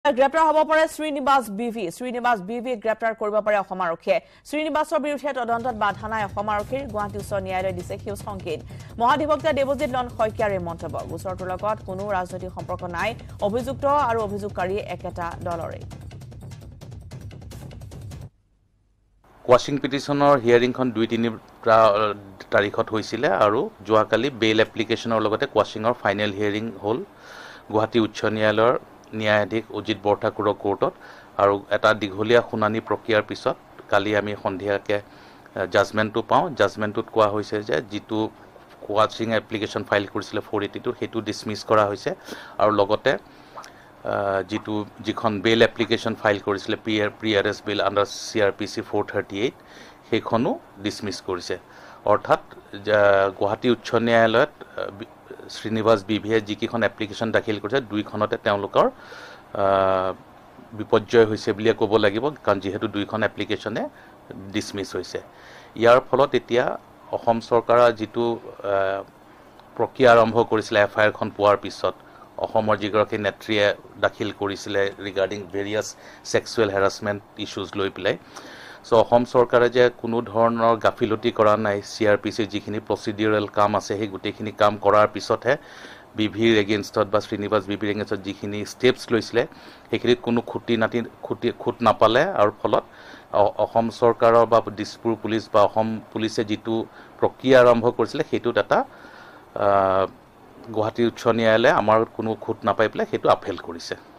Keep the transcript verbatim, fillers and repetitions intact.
গ্ৰেপ্তাৰ হ'ব পাৰে শ্ৰীনিবাস বিভি শ্ৰীনিবাস বিভি গ্ৰেপ্তাৰ কৰিব পাৰে অসম আৰক্ষীয়ে শ্ৰীনিবাসৰ বিৰুদ্ধে তদন্তত বাধা নাই অসম আৰক্ষীৰ গুৱাহাটী উচ্চ ন্যায়ালয়ে দিছে সেউজ সংকেত মহাধিবক্তা দেৱজিৎ লন শইকীয়াৰ মন্তব্য গোচৰটোৰ লগত কোনো ৰাজনৈতিক সম্পৰ্ক নাই অভিযুক্ত আৰু অভিযোগকাৰী একেটা দলৰে কোৱাচিং পিটিশনৰ হিয়াৰিংখন দুই তিনি তাৰিখত হৈছিল আৰু যোৱাকালি বেইল এপ্লিকেশনৰ লগতে কোৱাচিঙৰ ফাইনেল হিয়াৰিং হ'ল গুৱাহাটী উচ্চ ন্যায়ালয়ৰ ন্যায়াধীশ অজিত বৰঠাকুৰৰ কোৰ্টত আৰু এটা দীঘলীয়া শুনানি প্ৰক্ৰিয়াৰ পিছত কালি আমি সন্ধিয়াকে জাজমেণ্টটো পাওঁ জাজমেণ্টটোত কোৱা হৈছে যে যিটো কোৱাচিং এপ্লিকেশন ফাইল কৰিছিল ফ'ৰ এইটি টু সেইটো ডিছমিছ কৰা হৈছে আৰু লগতে যিটো যিখন বেইল এপ্লিকেশন ফাইল কৰিছিল pre pre arrest bail under C R P C four thirty eight সেইখনো ডিছমিছ কৰিছে অৰ্থাৎ গুৱাহাটী উচ্চ ন্যায়ালয়ত শ্ৰীনিবাস বিভিয়ে যিকেইখন এপ্লিকেশন দাখিল কৰিছে দুইখনতে তেওঁলোকৰ বিপৰ্যয় হৈছে বুলিয়ে ক'ব লাগিব কাৰণ যিহেতু দুইখন এপ্লিকেশনে ডিছমিছ হৈছে ইয়াৰ ফলত এতিয়া অসম চৰকাৰৰ যিটো প্ৰক্ৰিয়া আৰম্ভ কৰিছিল এফ আই আৰখন পোৱাৰ পিছত অসমৰ যিগৰাকী নেত্ৰীয়ে দাখিল কৰিছিলে regarding various sexual harassment issues লৈ পেলাই সো অসম চৰকাৰে যে কোনো ধৰণৰ গাফিলতি কৰা নাই চি আৰ পি চি যিখিনি প্ৰচিডিউৰেল কাম আছে সেই গোটেইখিনি কাম কৰাৰ পিছতহে বিভিৰ এগেইনষ্টত বা শ্ৰীনিবাস বিভিৰ এগেইনষ্টত যিখিনি ষ্টেপছ লৈছিলে সেইখিনিত কোনো খুটি নাটি খুটি খুট নাপালে আৰু ফলত অসম চৰকাৰৰ বা দিছপুৰ পুলিচ বা অসম পুলিচে যিটো প্ৰক্ৰিয়া আৰম্ভ কৰিছিলে সেইটোত এটা গুৱাহাটী উচ্চ ন্যায়ালয়ে আমাৰ কোনো খুট নাপাই পেলাই সেইটো আপহেল কৰিছে